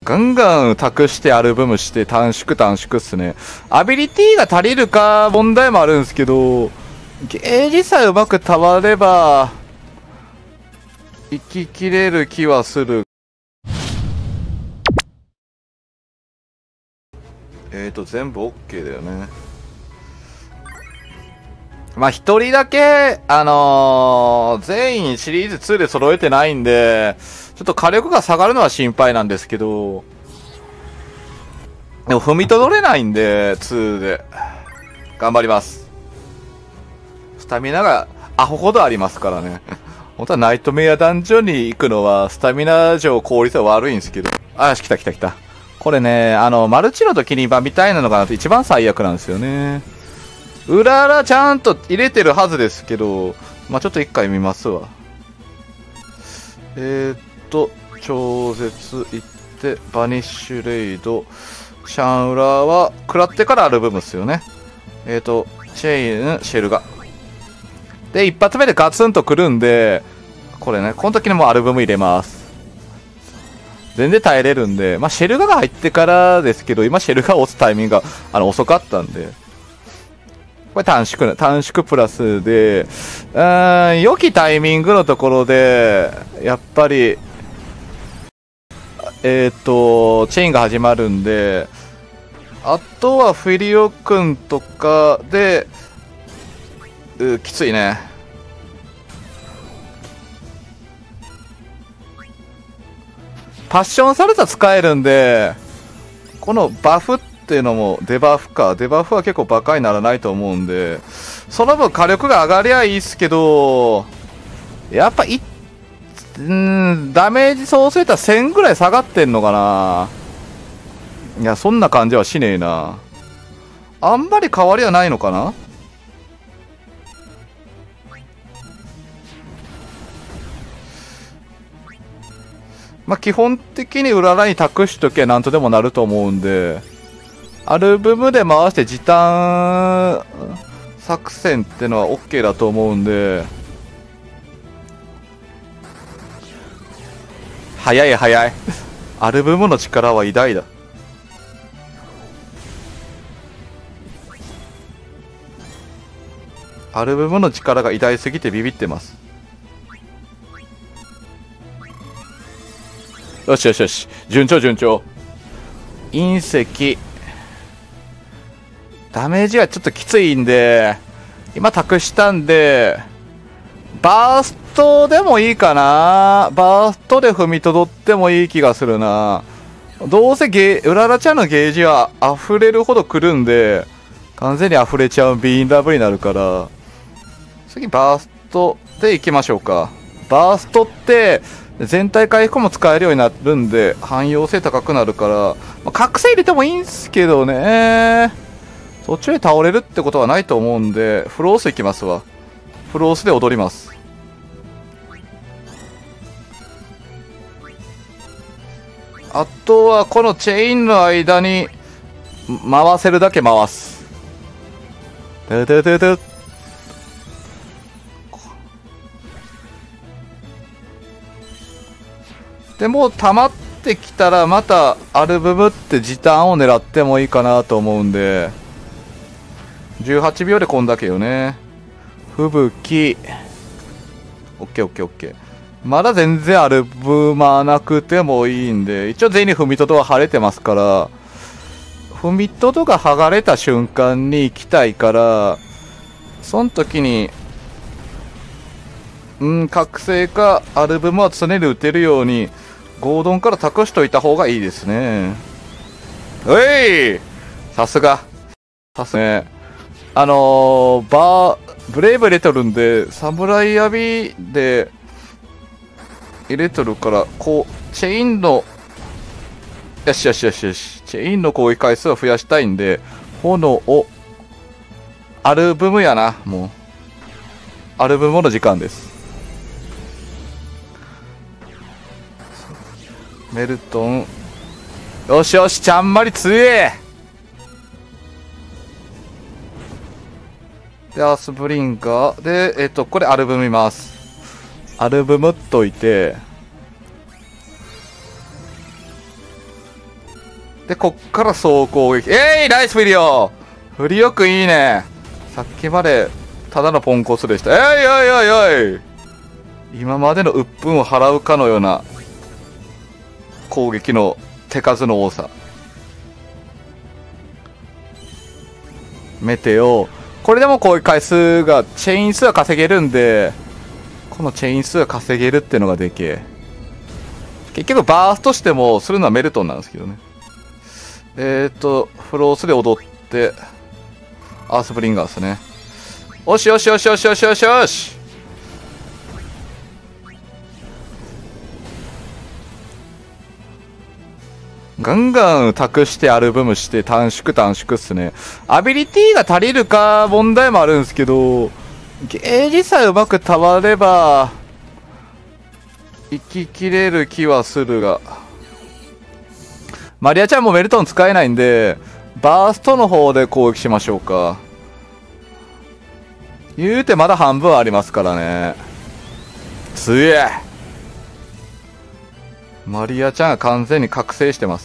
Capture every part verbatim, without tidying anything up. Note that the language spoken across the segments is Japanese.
ガンガン託してアルバムして短縮短縮っすね。アビリティが足りるか問題もあるんですけど、ゲージさえうまくたまれば、生ききれる気はする。えーと、全部 OK だよね。まあ、一人だけ、あのー、全員シリーズツーで揃えてないんで、ちょっと火力が下がるのは心配なんですけど、でも踏みとどれないんで、ツーで。頑張ります。スタミナがアホほどありますからね。本当はナイトメアダンジョンに行くのは、スタミナ上効率は悪いんですけど。あ、よし、来た来た来た。これね、あの、マルチの時に今みたいなのが一番最悪なんですよね。うららちゃんと入れてるはずですけど、まあ、ちょっと一回見ますわ。えー、っと、超絶いって、バニッシュレイド、シャンウラーは食らってからアルブムっすよね。えー、っと、チェイン、シェルガ。で、一発目でガツンとくるんで、これね、この時にもうアルバム入れます。全然耐えれるんで、まあ、シェルガが入ってからですけど、今シェルガを押すタイミングがあの遅かったんで、これ短縮、短縮プラスで、うーん、良きタイミングのところで、やっぱり、えっと、チェインが始まるんで、あとはフィリオ君とかで、うきついね。パッションサルサ使えるんで、このバフっていうのもデバフか。デバフは結構バカにならないと思うんで、その分火力が上がりゃいいっすけど、やっぱい、うん、ダメージ総数たらせんぐらい下がってんのかな。いや、そんな感じはしねえな。あんまり変わりはないのかな。まあ、基本的に裏ライン託しときゃなんとでもなると思うんで、アルブムで回して時短作戦ってのは OK だと思うんで、早い早い。アルブムの力は偉大だ。アルブムの力が偉大すぎてビビってます。よしよしよし、順調順調。隕石ダメージがちょっときついんで、今託したんでバーストでもいいかな。バーストで踏みとどってもいい気がするな。どうせゲーうららちゃんのゲージは溢れるほど来るんで、完全に溢れちゃうビーンラブになるから、次バーストでいきましょうか。バーストって全体回復も使えるようになるんで汎用性高くなるから、まあ、覚醒入れてもいいんすけどね。そっちで倒れるってことはないと思うんで、フロースいきますわ。フロースで踊ります。あとはこのチェインの間に回せるだけ回す。ドゥドゥドゥドゥ。でもう溜まってきたらまたアルブムって時短を狙ってもいいかなと思うんで、じゅうはちびょうでこんだけよね。吹雪 オーケーオーケーオーケー。まだ全然アルブマなくてもいいんで、一応全員に踏みとどは晴れてますから、踏みとどが剥がれた瞬間に行きたいから、その時にうん覚醒かアルブムは常に打てるようにゴードンから託しといた方がいいですね。おい、さすがさすがね。あのー、バーブレイブ入れとるんで、サムライアビで入れとるから、こうチェインのよしよしよしよし、チェインの攻撃回数を増やしたいんで、炎をアルブムやな。もうアルブムの時間です。メルトン、よしよし、ちゃんまり強え。でアースブリンガーで、えっとこれアルブム見ます。アルブムっといて、 で、こっから総攻撃。えい、ナイスフィリオ。フリオくんいいね。さっきまでただのポンコツでした。えいおいおいおい。今までの鬱憤を払うかのような攻撃の手数の多さ。メテオ。これでも攻撃回数が、チェイン数は稼げるんで、このチェイン数が稼げるっていうのがでけえ。結局バーストしてもするのはメルトンなんですけどね。えっと、フロースで踊って、アースブリンガーですね。よしよしよしよしよしよしよし。ガンガン託してアルバムして短縮短縮っすね。アビリティが足りるか問題もあるんですけど、ゲージさえうまくたまれば、生ききれる気はするが。マリアちゃんもメルトン使えないんで、バーストの方で攻撃しましょうか。言うてまだ半分ありますからね。つえマリアちゃんが完全に覚醒してます。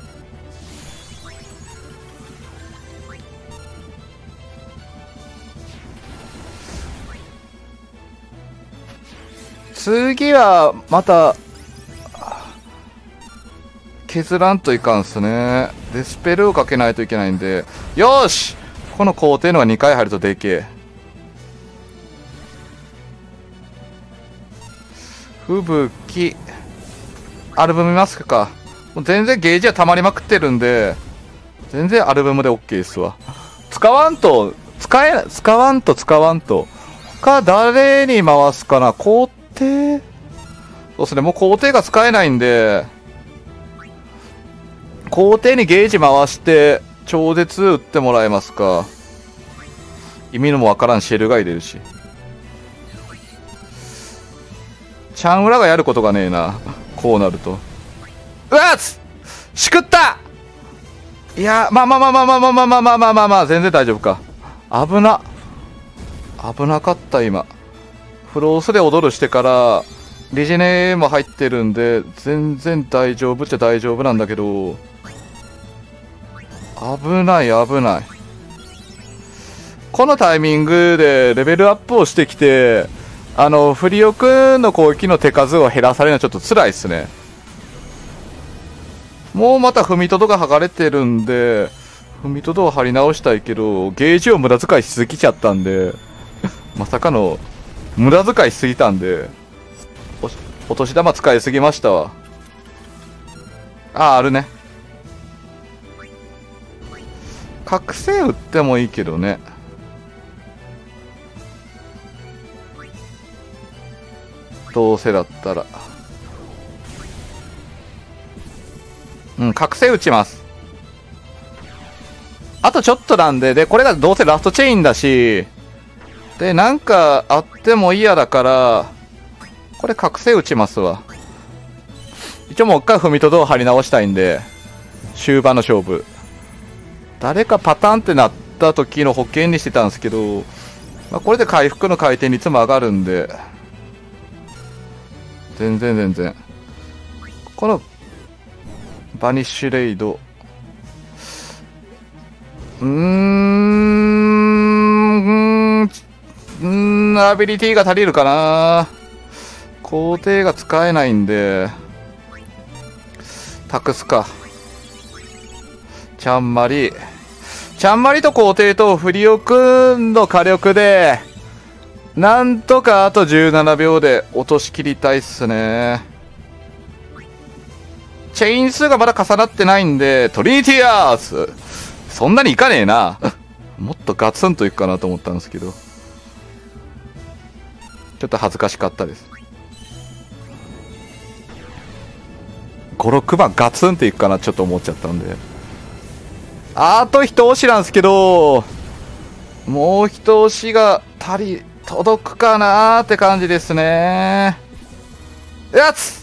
次はまた削らんといかんっすね。でスペルをかけないといけないんで、よーし、この工程のがにかい入るとでけえ。吹雪アルバム見ますか。もう全然ゲージは溜まりまくってるんで、全然アルバムで OK ですわ。使わんと使え使わんと使わんと他誰に回すかな。工程、そうですね、もう工程が使えないんで、工程にゲージ回して超絶打ってもらえますか。意味のもわからんシェルが入れるし、チャンウラがやることがねえな。こうなると、うわっしくった。いや、まあまあまあまあまあまあまあまあまあまあまあまあ全然大丈夫か。危な危なかった。今フロースで踊るしてからリジネも入ってるんで全然大丈夫っちゃ大丈夫なんだけど、危ない危ない。このタイミングでレベルアップをしてきて、あのフリオくんの攻撃の手数を減らされるのはちょっと辛いっすね。もうまた踏みとどが剥がれてるんで、踏みとどを張り直したいけどゲージを無駄遣いしすぎちゃったんでまさかの無駄遣いしすぎたんで、お, お年玉使いすぎましたわ。ああ、あるね。覚醒打ってもいいけどね。どうせだったらうん覚醒打ちます。あとちょっとなんで、でこれがどうせラストチェインだし、でなんかあっても嫌だからこれ覚醒打ちますわ。一応もう一回踏みとどを張り直したいんで、終盤の勝負誰かパターンってなった時の保険にしてたんですけど、まあ、これで回復の回転率も上がるんで全然全然。このバニッシュレイド、うーんうーんアビリティが足りるかな。工程が使えないんで託すか。ちゃんまりちゃんまりと工程とフリオくんの火力でなんとかあとじゅうななびょうで落としきりたいっすね。チェイン数がまだ重なってないんでトリニティアースそんなにいかねえなもっとガツンといくかなと思ったんですけど、ちょっと恥ずかしかったです。ごろくばんガツンっていくかなちょっと思っちゃったんで、あと一押しなんですけど、もう一押しが足り届くかなーって感じですね。やつ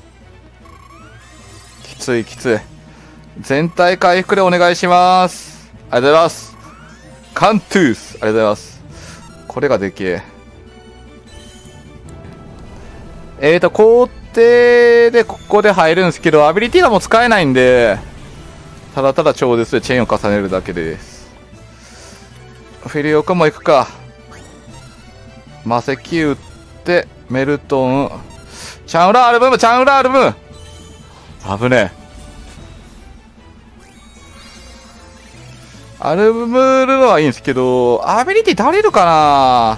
きついきつい。全体回復でお願いします。ありがとうございます。カントゥースありがとうございます。これがでけえ。えーと工程でここで入るんですけどアビリティがもう使えないんで、 ただただ超絶でチェーンを重ねるだけです。フィリオ君も行くか。魔石打ってメルトン、チャンウラアルブム、チャンウラアルブム、危ねえ。アルブムるのはいいんですけど、アビリティ足りるかな。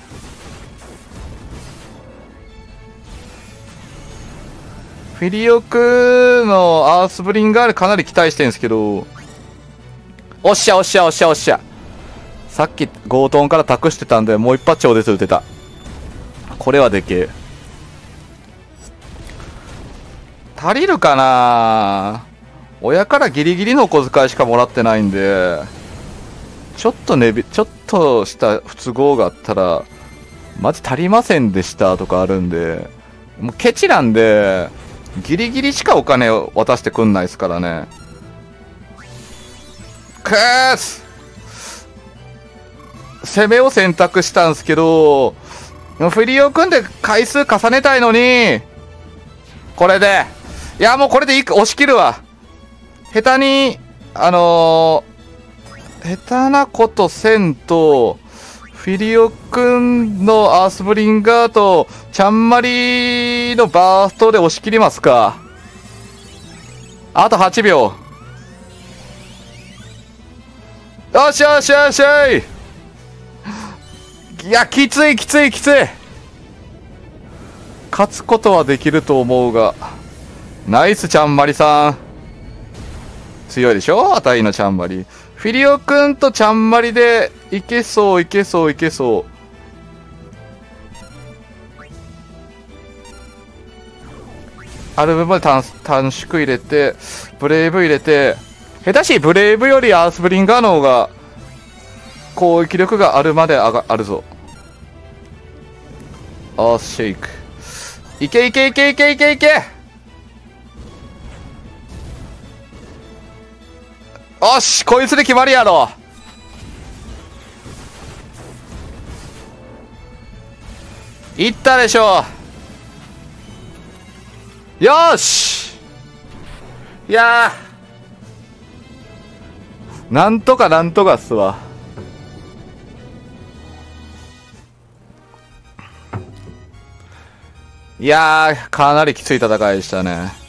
フィリオクのアースブリンガールかなり期待してるんですけど、おっしゃおっしゃおっしゃおっしゃ。さっきゴートンから託してたんで、もう一発超絶打てた。これはでけえ。足りるかな。親からギリギリのお小遣いしかもらってないんで、ちょっとねび、ちょっとした不都合があったら、マジ足りませんでしたとかあるんで、もうケチなんで、ギリギリしかお金を渡してくんないですからね。くーす攻めを選択したんですけど、フィリオ組んで回数重ねたいのに、これで、いやもうこれでいいか、押し切るわ。下手に、あのー、下手なことせんと、フィリオ君のアースブリンガーと、ちゃんまりのバーストで押し切りますか。あとはちびょう。よしよしよしよい。いや、きついきついきつい。勝つことはできると思うが。ナイスちゃんまりさん。強いでしょ、あたりのちゃんまり。フィリオくんとちゃんまりでいけそういけそういけそう。アルブムで短短縮入れて、ブレイブ入れて、下手しブレイブよりアースブリンガーの方が攻撃力があるまであがあるぞ。アースシェイク。いけいけいけいけいけいけ。おし、こいつで決まりやろ。いったでしょう。よーし。いやー、なんとかなんとかっすわ。いやー、かなりきつい戦いでしたね。